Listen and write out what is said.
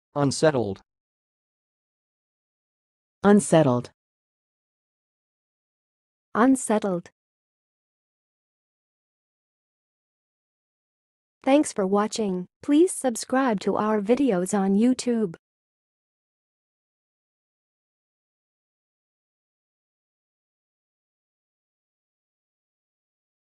unsettled, unsettled, unsettled. Thanks for watching. Please subscribe to our videos on YouTube.